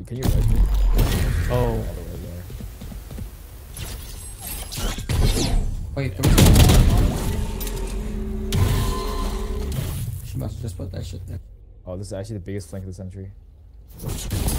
Can you res me? Oh. Wait, she must have just put that shit there. Oh, this is actually the biggest flank of the century.